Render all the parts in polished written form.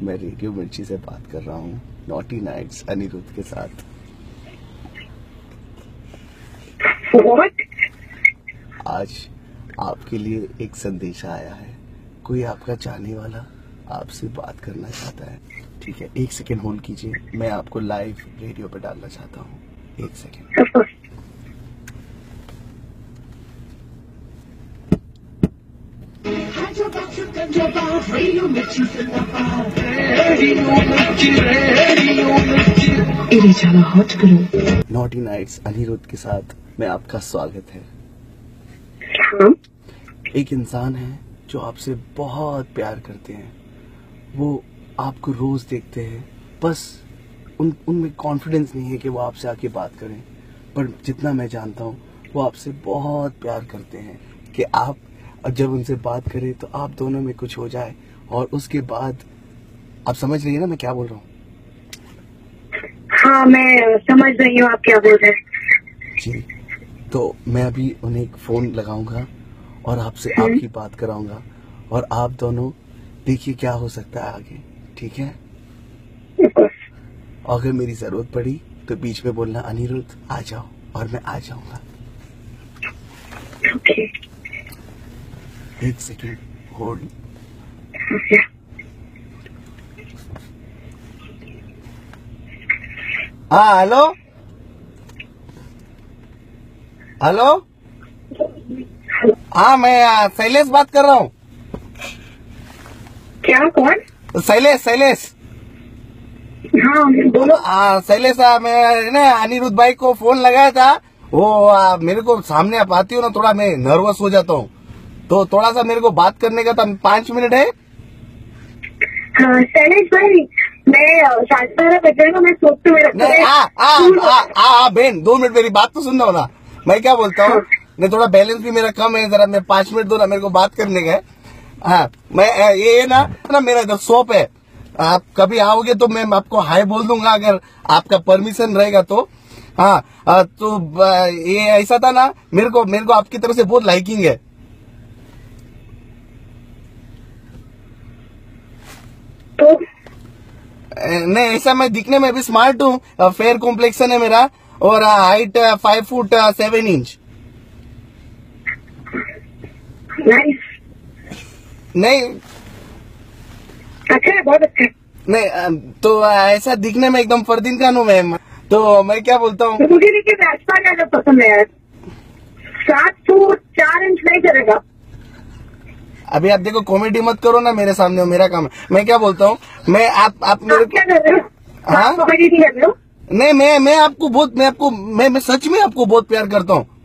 मैं रेडियो मिर्ची से बात कर रहा हूँ नॉटी नाइट्स अनिरुद्ध के साथ। आज आपके लिए एक संदेश आया है। कोई आपका चाहने वाला आपसे बात करना चाहता है। ठीक है, 1 सेकेंड होल्ड कीजिए, मैं आपको लाइव रेडियो पे डालना चाहता हूँ। 1 सेकेंड। नॉटी नाइट्स अनिरुद्ध के साथ में आपका स्वागत है। एक इंसान है जो आपसे बहुत प्यार करते हैं। वो आपको रोज देखते हैं, बस उनमें कॉन्फिडेंस नहीं है कि वो आपसे आके बात करें, पर जितना मैं जानता हूँ वो आपसे बहुत प्यार करते हैं कि आप जब उनसे बात करें तो आप दोनों में कुछ हो जाए, और उसके बाद आप समझ रही है ना मैं क्या बोल रहा हूँ? हाँ, मैं समझ रही हूँ आप क्या बोल रहे हैं। जी, तो मैं अभी उन्हें एक फोन लगाऊंगा और आपसे आपकी बात कराऊंगा, और आप दोनों देखिए क्या हो सकता है आगे। ठीक है? अगर मेरी जरूरत पड़ी तो बीच में बोलना अनिरुद्ध आ जाओ, और मैं आ जाऊंगा। ओके। 1 second hold. हाँ, हेलो हेलो। हाँ, मैं शैलेश बात कर रहा हूँ। क्या? कौन? शैलेश। हाँ बोलो। शैलेश, मैं ना अनिरुद्ध भाई को फोन लगाया था। वो मेरे को सामने आप आती हो ना, थोड़ा मैं नर्वस हो जाता हूँ, तो थोड़ा सा मेरे को बात करने का था। 5 मिनट है? हाँ शैलेश भाई, मैं 12:30 बजे ना, मैं सोचती हूँ बहन 2 मिनट मेरी बात तो सुनना हो ना। मैं क्या बोलता हूँ, नहीं थोड़ा बैलेंस भी मेरा कम है, जरा मैं 5 मिनट दो ना, मेरे को बात करने का है। हाँ, मैं ये ना मेरा इधर शॉप है, आप कभी आओगे तो मैं आपको हाय बोल दूंगा, अगर आपका परमिशन रहेगा तो। हाँ, तो ये ऐसा था ना, मेरे को आपकी तरफ से बहुत लाइकिंग है। तो नहीं, ऐसा मैं दिखने में भी स्मार्ट हूँ, फेयर कॉम्प्लेक्शन है मेरा, और हाइट 5 फुट 7 इंच। नाइस। नहीं, अच्छा है, बहुत अच्छा है। नहीं, तो ऐसा दिखने में एकदम फरदीन खान हूँ मैं। तो मैं क्या बोलता हूँ, मुझे देखिए रास्ता क्या पसंद है यार। 7 फुट 4 इंच नहीं करेगा। अभी आप देखो, कॉमेडी मत करो ना मेरे सामने, वो मेरा काम है। मैं क्या बोलता हूँ, मैं आप मेरे क्या कर रहे हो? हाँ, कॉमेडी नहीं कर रहे हो? नहीं, मैं आपको बहुत, मैं सच में आपको बहुत प्यार करता हूँ।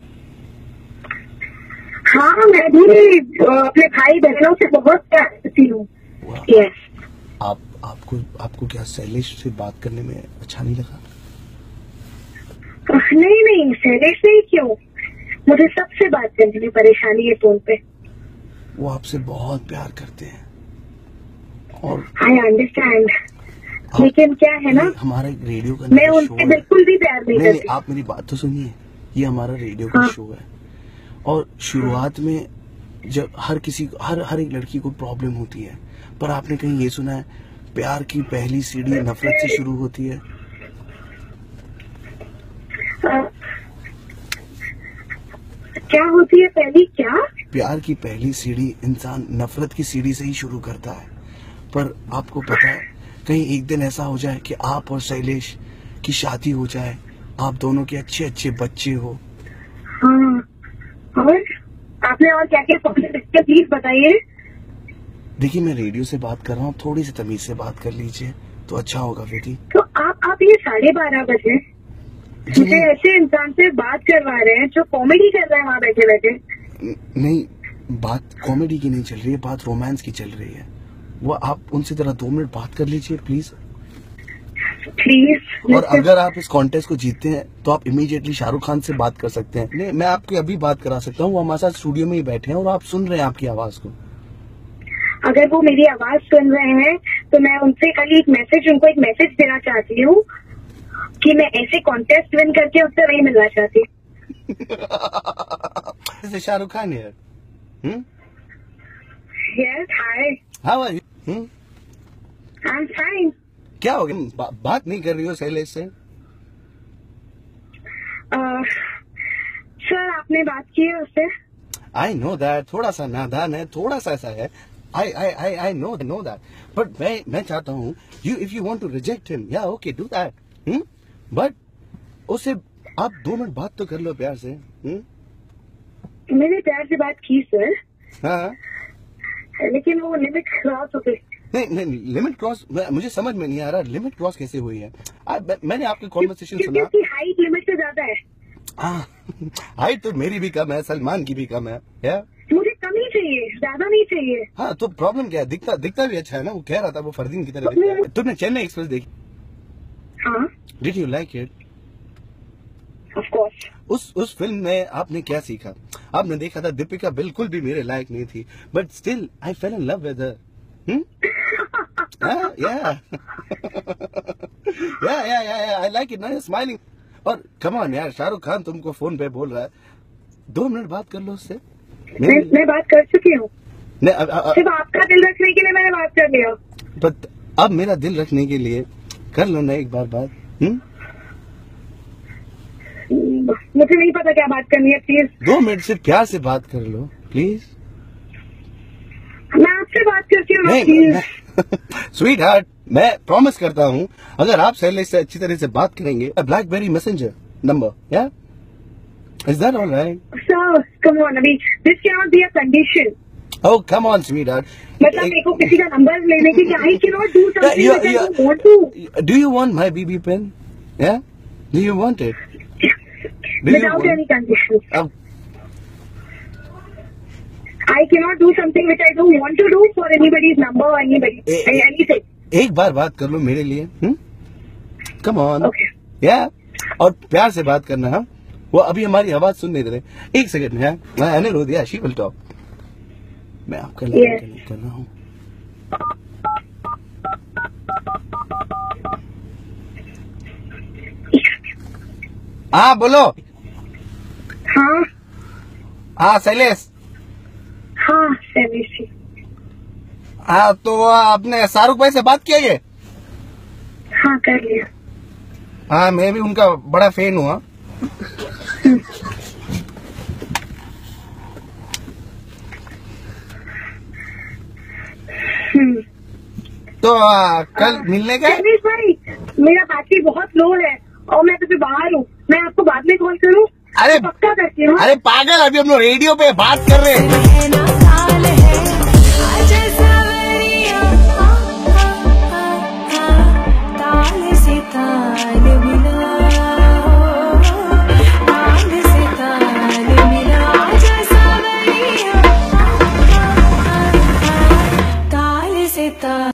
हाँ, मैं भी अपने भाई बहनों से बहुत प्यार करती हूँ। यस। आपको क्या शैलेश से बात करने में अच्छा नहीं लगा? नहीं, शैलेश नहीं, क्यों? मुझे सबसे बात करने में परेशानी है फोन पे। वो आपसे बहुत प्यार करते हैं, और आई अंडरस्टैंड, लेकिन क्या है ना, हमारा रेडियो का मैं उनसे बिल्कुल भी प्यार नहीं करती। आप मेरी बात तो सुनिए, ये हमारा रेडियो का शो है, और शुरुआत में जब हर एक लड़की को प्रॉब्लम होती है, पर आपने कहीं ये सुना है प्यार की पहली सीढ़ी नफरत से शुरू होती है? क्या होती है पहली? क्या? प्यार की पहली सीढ़ी इंसान नफरत की सीढ़ी से ही शुरू करता है। पर आपको पता है, कहीं एक दिन ऐसा हो जाए कि आप और शैलेश की शादी हो जाए, आप दोनों के अच्छे अच्छे बच्चे हो। हाँ, और आपने और क्या क्या प्लीज बताइए। देखिए, मैं रेडियो से बात कर रहा हूँ, थोड़ी सी तमीज से बात कर लीजिए तो अच्छा होगा बेटी। तो आप ये 12:30 बजे मुझे ऐसे इंसान से बात करवा रहे हैं जो कॉमेडी कर रहे हैं वहाँ बैठे बैठे? नहीं, बात कॉमेडी की नहीं चल रही है, बात रोमांस की चल रही है। वो आप उनसे जरा 2 मिनट बात कर लीजिए प्लीज। और अगर आप इस कॉन्टेस्ट को जीतते हैं तो आप इमीडिएटली शाहरुख खान से बात कर सकते हैं। नहीं, मैं आपकी अभी बात करा सकता हूँ, वो हमारे साथ स्टूडियो में ही बैठे हैं और आप सुन रहे हैं आपकी आवाज को। अगर वो मेरी आवाज सुन रहे हैं तो मैं उनसे कल उनको एक मैसेज देना चाहती हूँ कि मैं ऐसे कॉन्टेस्ट विन करके उससे नहीं मिलना चाहती। शाहरुख खान यार। Yes, hi. How are you? I am fine. क्या हो गया, बात नहीं कर रही हो शैलेश से? सर आपने बात की है उससे? आई नो दैट, थोड़ा सा नादान है, थोड़ा सा ऐसा है। I know that. But मैं चाहता हूँ, if you want to reject him, yeah, okay, do that. But उससे आप 2 मिनट बात तो कर लो प्यार से। मैंने प्यार से बात की सर। हाँ, लेकिन वो लिमिट क्रॉस हो गई। नहीं, लिमिट क्रॉस मुझे समझ में नहीं आ रहा, लिमिट क्रॉस कैसे हुई है? मैंने आपका कॉन्वर्सेशन सुना। क्योंकि हाइट लिमिट से ज्यादा है। हाइट तो मेरी भी कम है, सलमान की भी कम है, या? मुझे कम ही चाहिए, ज्यादा नहीं चाहिए। हाँ, तो प्रॉब्लम क्या है? दिखता भी अच्छा है ना, वो कह रहा था वो फरदीन की तरह दिखता है। तुमने चेन्नई एक्सप्रेस देखी? हाँ। Did you like it? Of course. उस फिल्म में आपने क्या सीखा? आपने देखा था दीपिका बिल्कुल भी मेरे लायक नहीं थी, but still I fell in love with her. I like it, now smiling. और कम ऑन यार, शाहरुख खान तुमको फोन पे बोल रहा है, 2 मिनट बात कर लो उससे। मैं बात कर चुकी हूँ। सिर्फ आपका दिल रखने के लिए मैंने बात कर लिया। बट अब मेरा दिल रखने के लिए कर लो ना एक बार बात। मुझे नहीं पता क्या बात करनी है, प्लीज 2 मिनट से प्यार से बात कर लो प्लीज। मैं आपसे बात करती हूँ ना, प्लीज। स्वीट हार्ट, मैं प्रॉमिस करता हूँ, अगर आप शैलेश से अच्छी तरह से बात करेंगे, ब्लैकबेरी मैसेंजर नंबर, या is that all right? Sir come on, अभी this can not be a condition. Oh, come on, sweetheart. मतलब मेरे को किसी का नंबर लेने की क्या? I cannot do something which I don't want to. Do you want my BB pen? Yeah? Do you want it? Without any conditions. I cannot do something which I don't want to do for anybody's number or anything. एक बार बात कर लो मेरे लिए, Come on. Okay. Yeah? और प्यार से बात करना, हाँ? वो अभी हमारी आवाज सुन नहीं रहे। एक सेकंड है, मैं अनिल हो दिया, शी विल टॉक। मैं आपका कनेक्ट कर रहा हूँ। हाँ बोलो। हाँ शैलेश। हाँ शैलेश जी। हाँ, तो आपने शाहरुख भाई से बात किया ये? हाँ कर लिया। हाँ, मैं भी उनका बड़ा फैन हुआ। तो कल मिलने का? शैलेश भाई, मेरा बैटरी बहुत लो है और मैं तो बाहर हूँ, मैं आपको बाद में कॉल करूँ? अरे पक्का करती हूँ। अरे पागल, अभी हम लोग रेडियो पे बात कर रहे हैं।